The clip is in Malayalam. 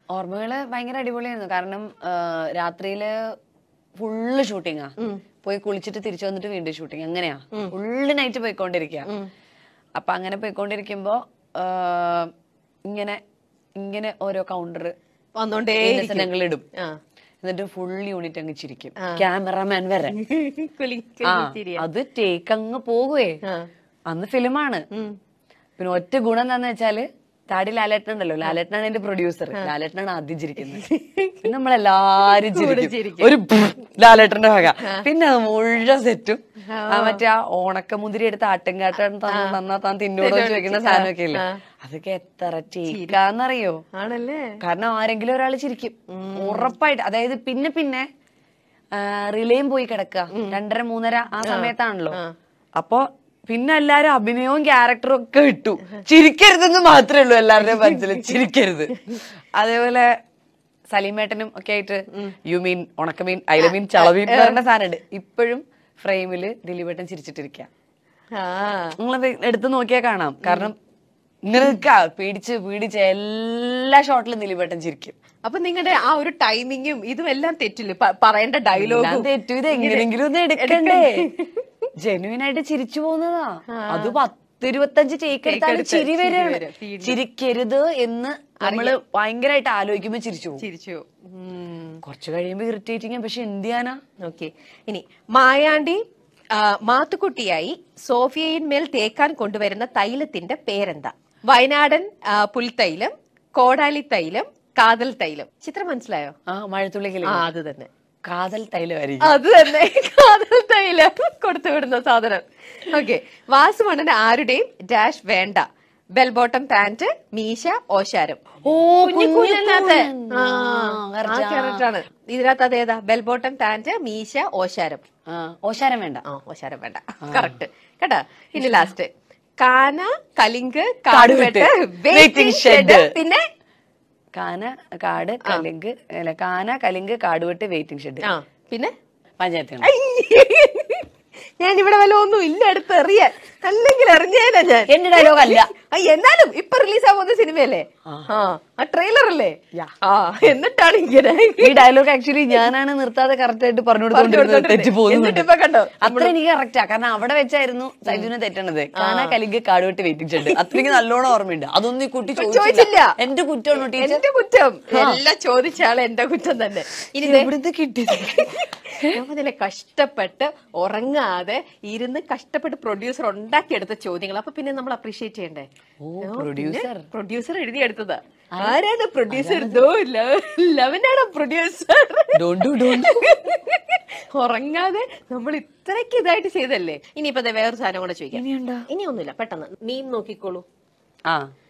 ഓർമ്മകള് ഭയങ്കര അടിപൊളിയായിരുന്നു. കാരണം രാത്രിയില് ഫുള്ള് ഷൂട്ടിങ്ങാ. പോയി കുളിച്ചിട്ട് തിരിച്ചു വന്നിട്ട് വീണ്ടും ഷൂട്ടിങ്, അങ്ങനെയാ ഫുള്ള് നൈറ്റ് പോയിക്കൊണ്ടിരിക്കുക. അപ്പൊ അങ്ങനെ പോയിക്കൊണ്ടിരിക്കുമ്പോ ഇങ്ങനെ ഇങ്ങനെ ഓരോ കൗണ്ടർ ഞങ്ങൾ ഇടും. എന്നിട്ട് ഫുൾ യൂണിറ്റ് അങ്ങ് ചിരിക്കും, ക്യാമറാമാൻ വരെ. അത് ടേക്ക് അങ്ങ് പോകുവേ. അന്ന് ഫിലിമാണ്. പിന്നെ ഒറ്റ ഗുണം എന്താന്ന് വെച്ചാല് താടി ലാലേട്ടൻ ഉണ്ടല്ലോ, ലാലേട്ടനാണ് എന്റെ പ്രൊഡ്യൂസർ. ലാലേട്ടനാണ് ആദ്യം ചിരിക്കുന്നത്. പിന്നെ നമ്മളെല്ലാരും ചിരിക്കും, ഒരു ലാലേട്ടന്റെ വക. പിന്നെ അത് മുഴുവൻ സെറ്റും മറ്റേ ആ ഓണക്കമുന്തിരി എടുത്ത് ആട്ടുംകാട്ടൻ തന്നാ താൻ തിന്നോടോ ചോദിക്കുന്ന സാധനമൊക്കെ ഇല്ലേ, അതൊക്കെ എത്ര ടേക്കാന്നറിയോ. കാരണം ആരെങ്കിലും ഒരാൾ ചിരിക്കും ഉറപ്പായിട്ട്. അതായത് പിന്നെ പിന്നെ റിലേയും പോയി കിടക്കുക 2:30 3:30 ആ സമയത്താണല്ലോ. അപ്പൊ പിന്നെ എല്ലാരും അഭിനയവും ക്യാരക്ടറും ഒക്കെ ഇട്ടു, ചിരിക്കരുതെന്ന് മാത്രമേ ഉള്ളൂ എല്ലാവരുടെയും മനസ്സിൽ, ചിരിക്കരുത്. അതേപോലെ സലീമേട്ടനും ഒക്കെ ആയിട്ട് യു മീൻ, ഉണക്കമീൻ, അയലമീൻ, ചളമീൻ പറഞ്ഞ സാധനമുണ്ട്. ഇപ്പോഴും ഫ്രെയിമില് ദിലീപേട്ടൻ ചിരിച്ചിട്ടിരിക്ക. നിങ്ങളത് എടുത്ത് നോക്കിയാൽ കാണാം. കാരണം ഇങ്ങനെ പീഡിച്ച് പീഡിച്ച് എല്ലാ ഷോട്ടിലും ദിലീപേട്ടൻ ചിരിക്കും. അപ്പൊ നിങ്ങളുടെ ആ ഒരു ടൈമിങ്ങും ഇതും എല്ലാം തെറ്റില്ല, പറയേണ്ട ഡയലോഗും തെറ്റു. ഇത് എങ്ങനെയെങ്കിലും ഒന്ന് എടുക്കണ്ടേ? ജെന്യുവൻ ആയിട്ട് ചിരിച്ചു പോകുന്നതാ. അത് 10-25 ടേക്ക് എടുത്താലും ചിരി വരെയാണ്. ചിരിക്കരുത് എന്ന് നമ്മള് ഭയങ്കരമായിട്ട് ആലോചിക്കുമ്പോ ചിരിച്ചു. കുറച്ചു കഴിയുമ്പോ ഇറിറ്റേറ്റിംഗ്, പക്ഷെ എന്ത് ചെയ്യാനാ. ഓക്കെ, ഇനി മായാണ്ടി മാത്തുക്കുട്ടിയായി സോഫിയയിന്മേൽ തേക്കാൻ കൊണ്ടുവരുന്ന തൈലത്തിന്റെ പേരെന്താ? വയനാടൻ പുൽത്തൈലം, കോടാലി തൈലം, കാതൽ തൈലം. ചിത്രം മനസ്സിലായോ? മഴത്തുള്ളിക്കല്. അത് തന്നെ, കാതൽ തൈലമായിരിക്കും. അത് തന്നെ, കാതൽ തൈലം കൊടുത്തു വിടുന്ന സാധനം. ഓക്കെ, വാസുമണ്ണന് ആരുടെയും ഡാഷ് വേണ്ട. ബെൽ ബോട്ടം പാന്റ്, മീശ, ഓശാരം. ആണ് ഇതിനകത്ത്. അതേതാ? ബെൽ ബോട്ടം പാന്റ്, മീശ, ഓശാരം. ഓശാരം വേണ്ട. ഓശാരം വേണ്ട, കറക്റ്റ് കേട്ടാ. ഇനി ലാസ്റ്റ് കാന, കലിങ്ക്, കാടുവെട്ട്, വെയിറ്റിംഗ് ഷെഡ്. പിന്നെ കാന, കാട്, കലിങ്ക്, അല്ല കാന, കലിങ്ക്, കാടുവെട്ട്, വെയിറ്റിംഗ് ഷെഡ്. പിന്നെ പഞ്ചായത്ത്. ഞാൻ ഇവിടെ വല്ല ഒന്നും ഇല്ല എടുത്ത് എറിയാൻ, അല്ലെങ്കിൽ എറിഞ്ഞേനാ ഞാൻ. എന്റെ ഡയലോഗ് അല്ല, എന്നാലും ഇപ്പൊ റിലീസ് ആവുന്ന സിനിമയല്ലേ, ആ ട്രെയിലർ അല്ലേ. എന്നിട്ടാണ് ഇങ്ങനെ ഈ ഡയലോഗ് ആക്ച്വലി ഞാനാണ് നിർത്താതെ കറക്റ്റ് ആയിട്ട് പറഞ്ഞു കൊടുത്തോണ്ടിരുന്നത്. കണ്ടോ, അത്ര എനിക്ക് കറക്റ്റാ. കാരണം അവിടെ വെച്ചായിരുന്നു സൈജുവിനെ തെറ്റണത്. കാന, കലിങ്ക്, കാടുവെട്ട്, വെയിറ്റിംഗ് ഷെഡ്. അത്രയ്ക്ക് നല്ലോണം ഓർമ്മയില്ല. അതൊന്നും ഈ കുട്ടി ചോദിച്ചില്ല. എന്റെ കുറ്റമാണോ ടീച്ചർ? എന്റെ കുറ്റം. എല്ലാം ചോദിച്ചാളെ എന്റെ കുറ്റം തന്നെ. ഇനി ഇവിടുന്ന് കിട്ടിയത് ഞാനതിലെ കഷ്ടപ്പെട്ട് ഉറങ്ങാതെ ഇരുന്ന് കഷ്ടപ്പെട്ട് പ്രൊഡ്യൂസർ ഉണ്ടാക്കിയെടുത്ത ചോദ്യങ്ങൾ. അപ്പൊ പിന്നെ നമ്മൾ അപ്രീഷിയേറ്റ് ചെയ്യണ്ടേ? പ്രൊഡ്യൂസർ എഴുതിയെടുത്തതാ. ആരാണ് പ്രൊഡ്യൂസർ? ലവനാണ് പ്രൊഡ്യൂസർ. ഉറങ്ങാതെ നമ്മൾ ഇത്രയ്ക്ക് ഇതായിട്ട് ചെയ്തല്ലേ. ഇനിയിപ്പോ വേറൊരു സാധനം കൂടെ ചോദിക്കാം. ഇനിയൊന്നുമില്ല, പെട്ടെന്ന് മീം നോക്കിക്കോളൂ.